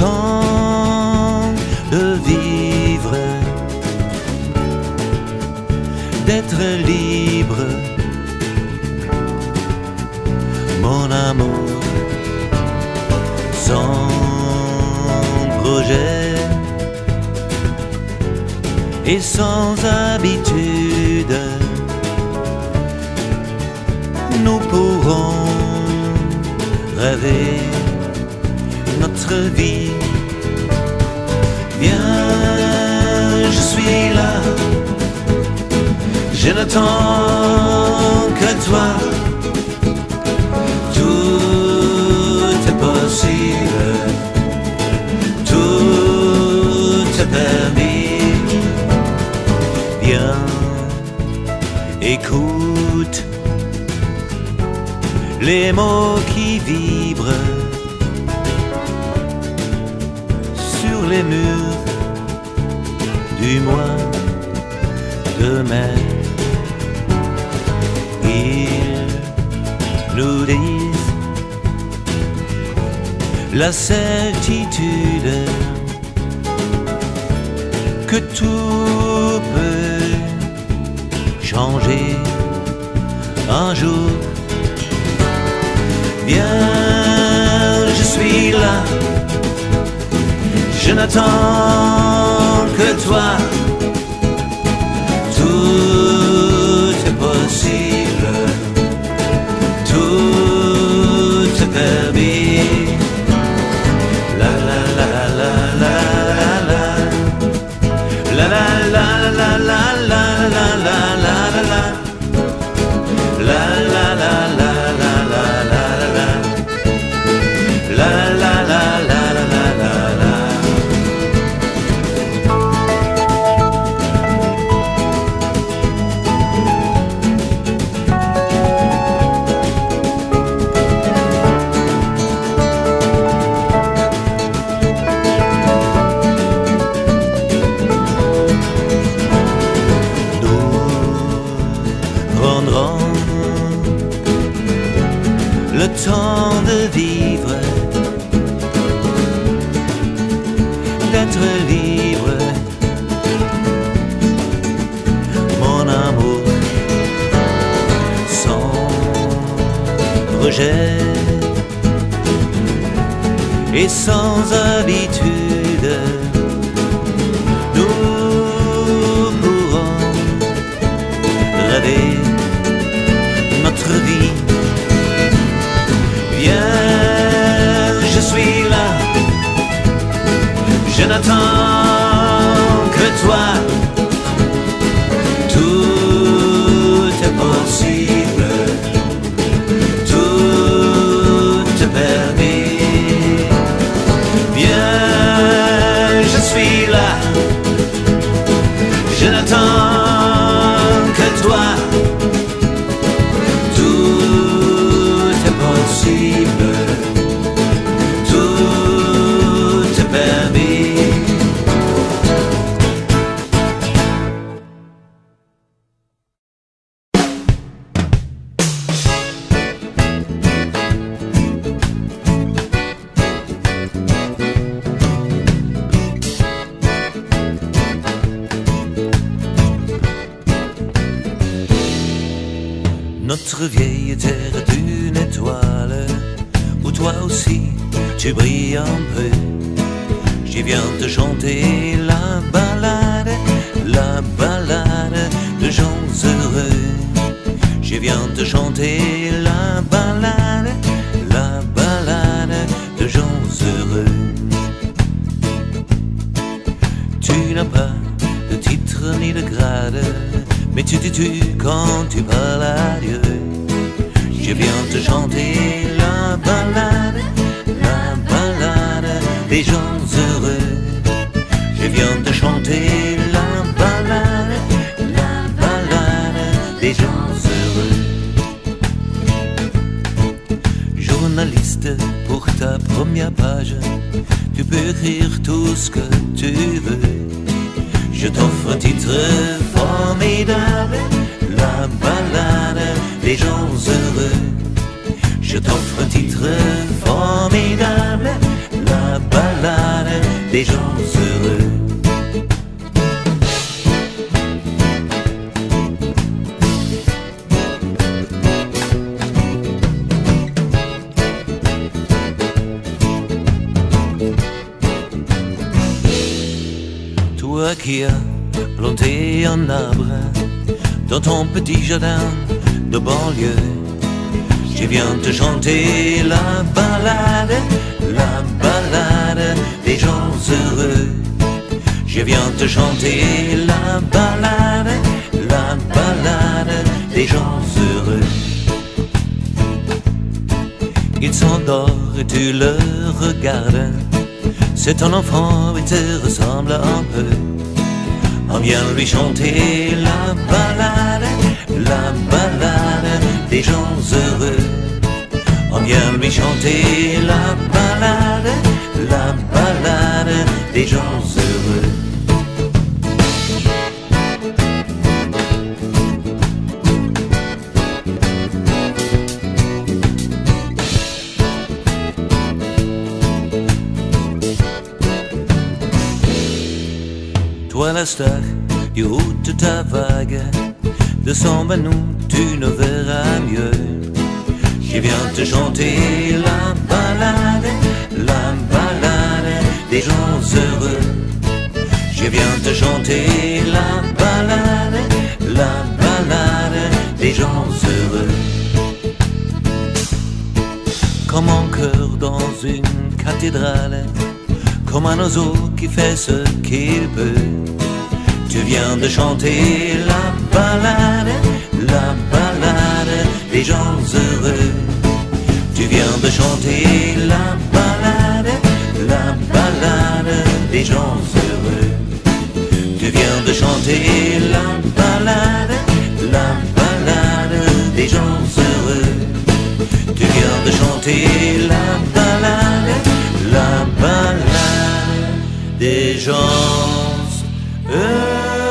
temps de vivre, d'être libre, mon amour, sans projet et sans habitude. Nous pourrons rêver notre vie. Viens, je suis là, je n'attends que toi. Tout est possible, tout est permis. Viens, écoute les mots qui vibrent sur les murs du mois de mai. Ils nous disent la certitude que tout peut changer un jour. Viens, je suis là, je n'attends que toi. Tout est possible, tout est permis. La la la la la la la la la la la la la la la la la la la. Le temps de vivre, d'être libre, mon amour, sans rejet et sans habitude. Nous pourrons rêver notre vie. Viens, je suis là, je n'attends que toi. Tout est possible, tout est permis. Viens, je suis là, je n'attends que toi. Tout est permis. Notre vieille terre est une étoile où toi aussi tu brilles un peu. Je viens te chanter la balade de gens heureux. Je viens te chanter la balade de gens heureux. Tu n'as pas de titre ni de grade, mais tu quand tu parles à Dieu. Je viens te chanter la balade des gens heureux. Je viens te chanter la balade des gens heureux. Journaliste, pour ta première page, tu peux écrire tout ce que tu veux. Je t'offre un titre formidable, la balade des gens heureux. Je t'offre un titre formidable, la balade balade des gens heureux. Toi qui as planté un arbre dans ton petit jardin de banlieue, je viens te chanter la balade des gens heureux. Je viens te chanter la balade des gens heureux. Il s'endort et tu le regardes. C'est un enfant et te ressemble un peu. On vient lui chanter la balade des gens heureux. On vient lui chanter la balade des gens heureux. Toi la star du haut de ta vague, descends à nous, tu ne verras mieux. Je viens te chanter la balade des gens heureux. Je viens te chanter la balade des gens heureux. Comme un chœur dans une cathédrale, comme un oiseau qui fait ce qu'il peut. Tu viens de chanter la balade des gens heureux. Tu viens de chanter la balade des gens heureux. Tu viens de chanter la balade des gens heureux. Tu viens de chanter la balade des gens heureux.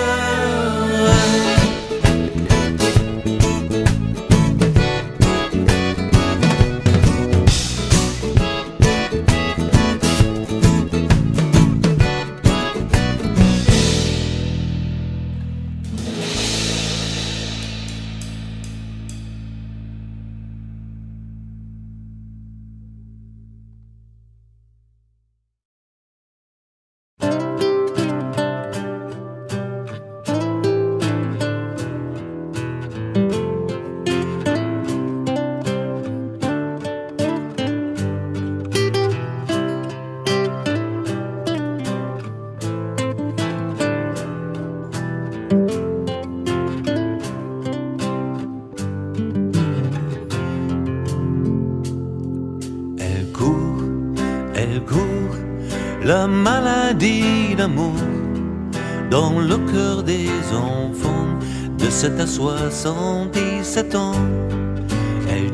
La maladie d'amour dans le cœur des enfants de 7 à 77 ans. Elle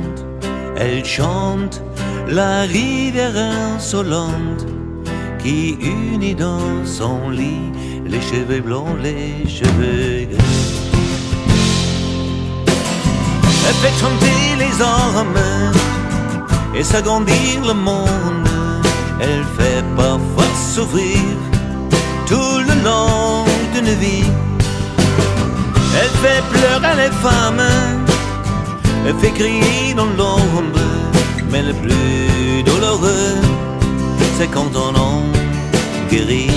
chante la rivière insolente qui unit dans son lit les cheveux blonds, les cheveux gris. Elle fait chanter les armes et s'agrandir le monde. Elle fait parfois s'ouvrir tout le long d'une vie. Elle fait pleurer les femmes, elle fait crier dans l'ombre. Mais le plus douloureux, c'est quand on en guérit.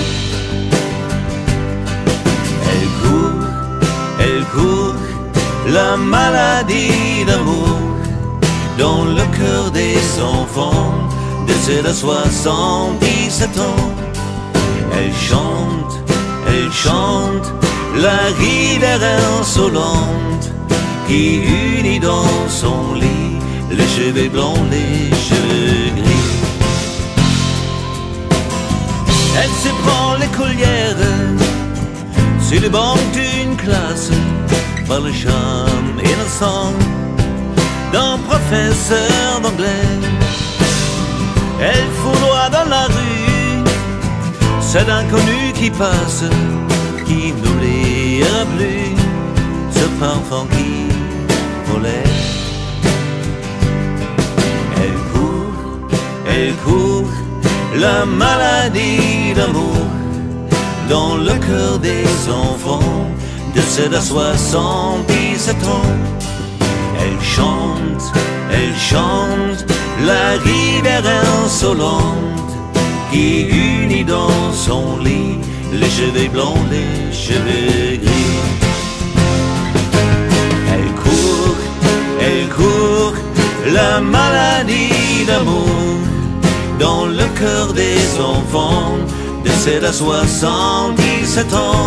Elle court, la maladie d'amour dans le cœur des enfants de 7 à 77 ans. Elle chante la rivière insolente qui unit dans son lit les cheveux blancs, les cheveux gris. Elle se prend l'écolière sur le banc d'une classe par le charme innocent d'un professeur d'anglais. Elle foudroie dans la rue cet inconnu qui passe, qui n'oubliera plus ce parfum qui volait. Elle court, la maladie d'amour dans le cœur des enfants de 7 à 77 ans. Elle chante la rivière insolente qui unit dans son lit les cheveux blancs, les cheveux gris. Elle court la maladie d'amour dans le cœur des enfants de 7 à 77 ans.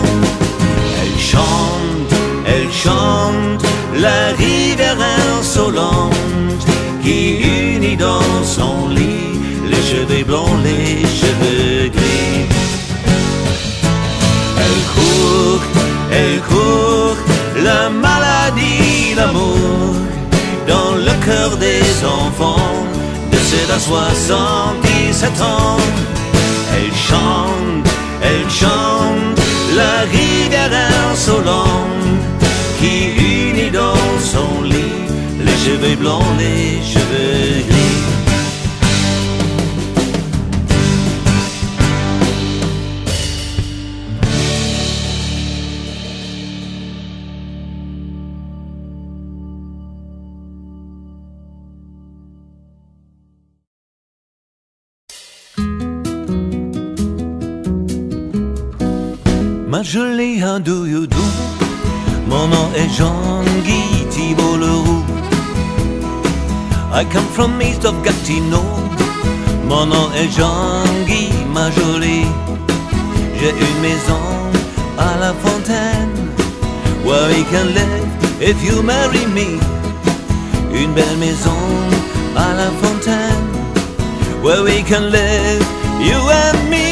Elle chante la rivière insolente qui unit dans son lit les cheveux blancs, les cheveux gris. Elle court la maladie d'amour dans le cœur des enfants de 7 à 77 ans. Elle chante la rivière insolente qui unit dans son lit les cheveux blancs, les cheveux gris. Ma jolie, how do you do? Mon nom est Jean-Guy Thibault-Leroux. I come from east of Gatineau. Mon nom est Jean-Guy, ma jolie. J'ai une maison à la fontaine where we can live if you marry me. Une belle maison à la fontaine where we can live, you and me.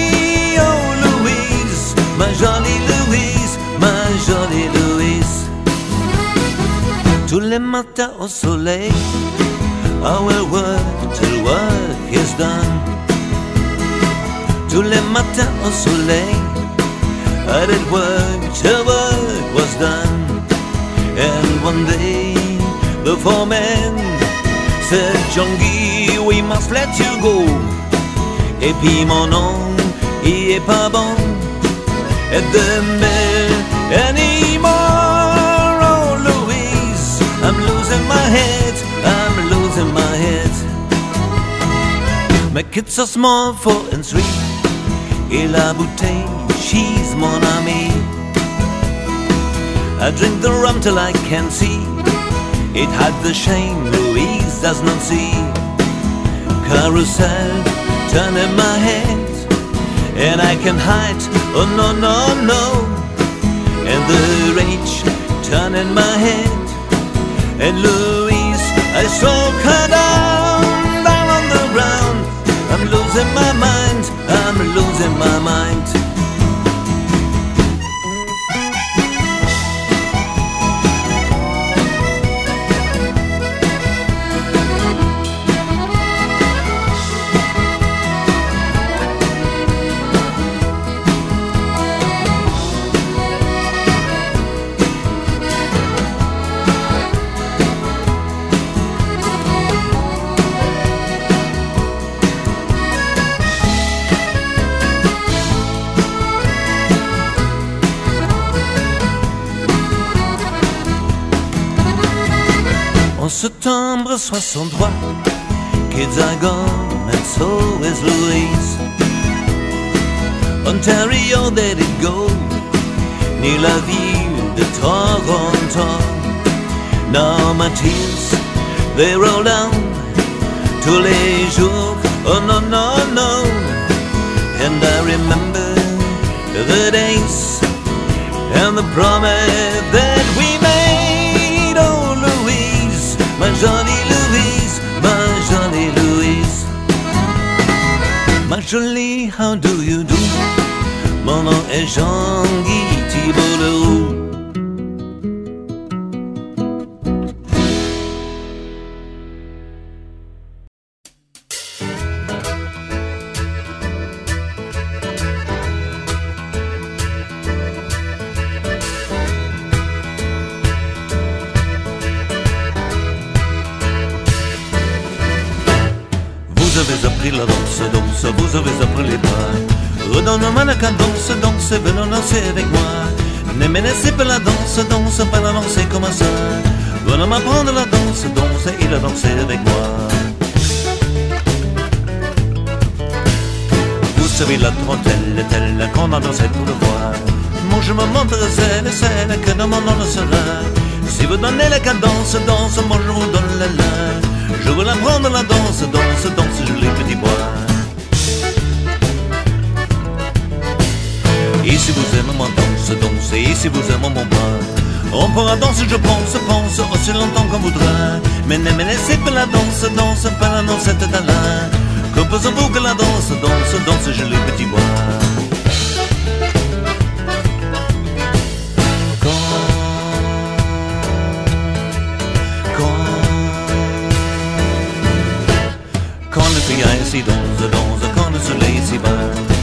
Ma jolie Louise, ma jolie Louise. Tous les matins au soleil, I will work till work is done. Tous les matins au soleil, I did work till work was done. And one day, the foreman said, Jean-Guy, we must let you go. Et puis mon nom, il est pas bon. At the mill anymore. Oh Louise, I'm losing my head, I'm losing my head. My kids are small, 4 and 3. Et la bouteille, she's mon amie. I drink the rum till I can't see. It had the shame Louise does not see. Carousel, turn in my head. And I can hide, oh no, no, no. And the rage turn in my head. And Louise, I stroke her down, down on the ground. I'm losing my mind, I'm losing my mind. En septembre 63, kids are gone and so is Louise. Ontario, there did go, ni la ville de Toronto. Now my tears, they roll down tous les jours, oh no, no, no. And I remember the days and the promise that we made, oh Louise, ma jolie Louise, ma jolie Louise. Ma jolie, how do you do? Mon nom est Jean-Guy Thibault-Leroux. Vous avez appris la danse, danse danse, vous avez appris les pas. Redonne-moi la cadence, danse, venons danser avec moi. Ne me laissez pas la danse, danse, pas la danser comme ça. Venons m'apprendre la danse, danse et la danser avec moi. Vous savez la trentelle, telle qu'on a dansé pour le voir. Moi je me montre celle que dans mon nom ne sera. Si vous donnez la cadence, danse, moi je vous donne la la. Je veux l'apprendre la danse, danse, danse, je les petits bois. Et si vous aimez mon danse, danse, et si vous aimez mon bras, on pourra danser, je pense, aussi longtemps qu'on voudra. Mais ne me laissez pas la danse, danse, pas la danse, c'est talent. Composez-vous que la danse, danse, danse, je les petits bois. Quand le feuillage s'y danse, danse, quand le soleil s'y bat.